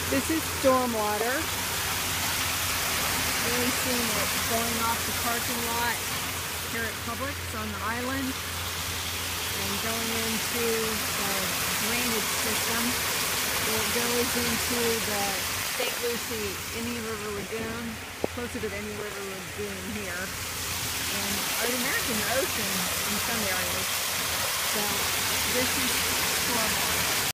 This is stormwater. Really seeing it going off the parking lot here at Publix on the island and going into the drainage system. It goes into the St. Lucie Indian River Lagoon, closer to the Indian River Lagoon here, and the American Ocean in some areas. So this is stormwater.